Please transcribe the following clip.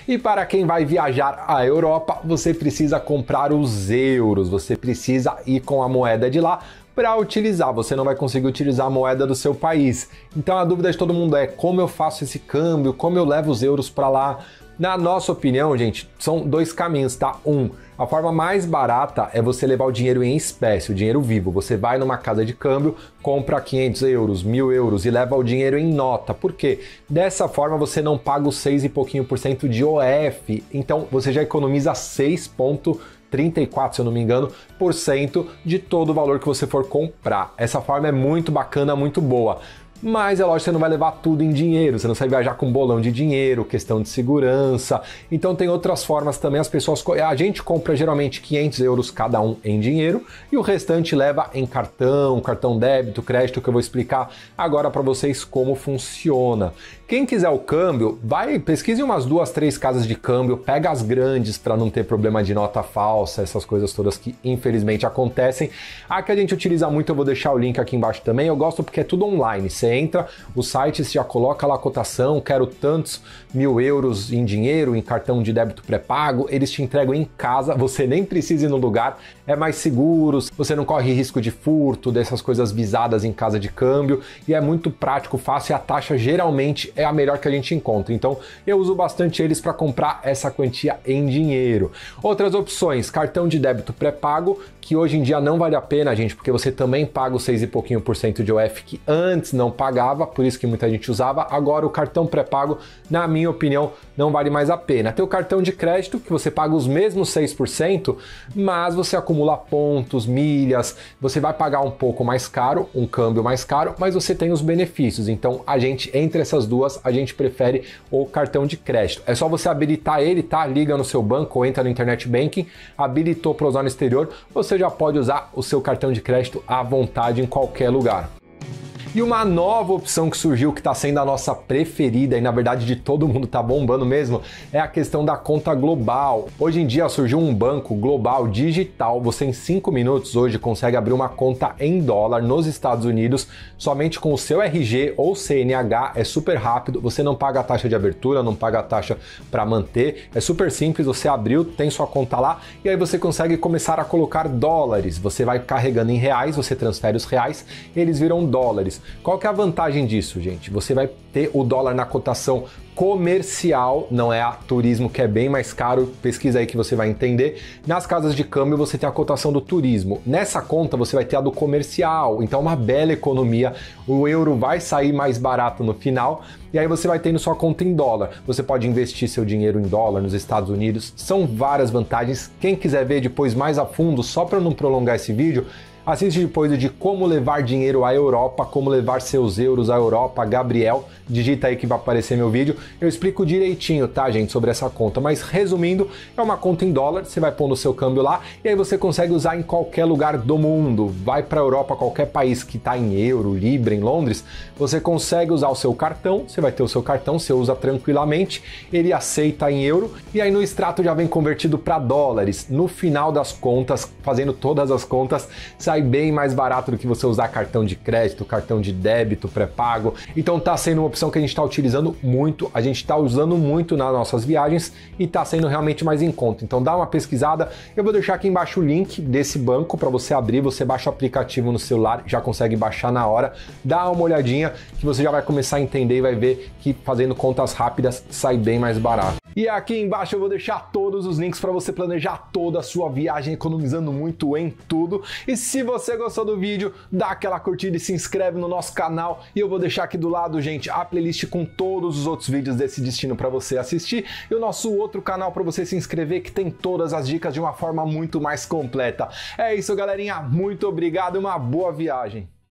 E para quem vai viajar à Europa, você precisa comprar os euros, você precisa ir com a moeda de lá para utilizar, você não vai conseguir utilizar a moeda do seu país. Então a dúvida de todo mundo é como eu faço esse câmbio, como eu levo os euros para lá? Na nossa opinião, gente, são dois caminhos, tá? A forma mais barata é você levar o dinheiro em espécie, o dinheiro vivo. Você vai numa casa de câmbio, compra 500 euros, 1.000 euros e leva o dinheiro em nota. Por quê? Dessa forma você não paga os 6 e pouquinho por cento de OF. Então você já economiza 6,34, se eu não me engano, por cento de todo o valor que você for comprar. Essa forma é muito bacana, muito boa. Mas é lógico que você não vai levar tudo em dinheiro, você não vai viajar com bolão de dinheiro, questão de segurança. Então tem outras formas também, a gente compra geralmente 500 euros cada um em dinheiro e o restante leva em cartão débito, crédito, que eu vou explicar agora para vocês como funciona. Quem quiser o câmbio, pesquise umas 2, 3 casas de câmbio, pega as grandes para não ter problema de nota falsa, essas coisas todas que infelizmente acontecem. A que a gente utiliza muito, eu vou deixar o link aqui embaixo também, eu gosto porque é tudo online, você entra, o site já coloca lá a cotação, quero tantos 1.000 euros em dinheiro, em cartão de débito pré-pago, eles te entregam em casa, você nem precisa ir no lugar, é mais seguro, você não corre risco de furto, dessas coisas visadas em casa de câmbio, e é muito prático, fácil, e a taxa geralmente é a melhor que a gente encontra. Então eu uso bastante eles para comprar essa quantia em dinheiro. Outras opções, cartão de débito pré-pago, que hoje em dia não vale a pena, gente, porque você também paga os 6 e pouquinho por cento de OF que antes não pagava, por isso que muita gente usava. Agora o cartão pré-pago, na minha opinião, não vale mais a pena. Tem o cartão de crédito, que você paga os mesmos 6%, mas você acumula pontos, milhas, você vai pagar um pouco mais caro, um câmbio mais caro, mas você tem os benefícios. Então a gente, entre essas duas, a gente prefere o cartão de crédito. É só você habilitar ele, tá? Liga no seu banco ou entra no Internet Banking, habilitou para usar no exterior, você já pode usar o seu cartão de crédito à vontade em qualquer lugar. E uma nova opção que surgiu, que está sendo a nossa preferida e na verdade de todo mundo tá bombando mesmo, é a questão da conta global. Hoje em dia surgiu um banco global digital, você em 5 minutos hoje consegue abrir uma conta em dólar nos Estados Unidos, somente com o seu RG ou CNH, é super rápido, você não paga a taxa de abertura, não paga a taxa para manter, é super simples, você abriu, tem sua conta lá e aí você consegue começar a colocar dólares, você vai carregando em reais, você transfere os reais, eles viram dólares. Qual que é a vantagem disso, gente? Você vai ter o dólar na cotação comercial, não é a turismo, que é bem mais caro, pesquisa aí que você vai entender. Nas casas de câmbio você tem a cotação do turismo. Nessa conta você vai ter a do comercial, então uma bela economia, o euro vai sair mais barato no final e aí você vai tendo sua conta em dólar. Você pode investir seu dinheiro em dólar nos Estados Unidos, são várias vantagens. Quem quiser ver depois mais a fundo, só para não prolongar esse vídeo, assiste depois de como levar dinheiro à Europa, como levar seus euros à Europa, Gabriel, digita aí que vai aparecer meu vídeo, eu explico direitinho, tá, gente, sobre essa conta, mas resumindo, é uma conta em dólar, você vai pondo o seu câmbio lá e aí você consegue usar em qualquer lugar do mundo, vai para a Europa, qualquer país que está em euro, libra, em Londres, você consegue usar o seu cartão, você vai ter o seu cartão, você usa tranquilamente, ele aceita em euro e aí no extrato já vem convertido para dólares, no final das contas, fazendo todas as contas, sai bem mais barato do que você usar cartão de crédito, cartão de débito pré-pago. Então tá sendo uma opção que a gente está utilizando muito, a gente está usando muito nas nossas viagens e tá sendo realmente mais em conta. Então dá uma pesquisada, eu vou deixar aqui embaixo o link desse banco para você abrir, você baixa o aplicativo no celular, já consegue baixar na hora, dá uma olhadinha que você já vai começar a entender e vai ver que fazendo contas rápidas sai bem mais barato. E aqui embaixo eu vou deixar todos os links para você planejar toda a sua viagem, economizando muito em tudo. E se você gostou do vídeo, dá aquela curtida e se inscreve no nosso canal. E eu vou deixar aqui do lado, gente, a playlist com todos os outros vídeos desse destino para você assistir. E o nosso outro canal para você se inscrever, que tem todas as dicas de uma forma muito mais completa. É isso, galerinha. Muito obrigado e uma boa viagem.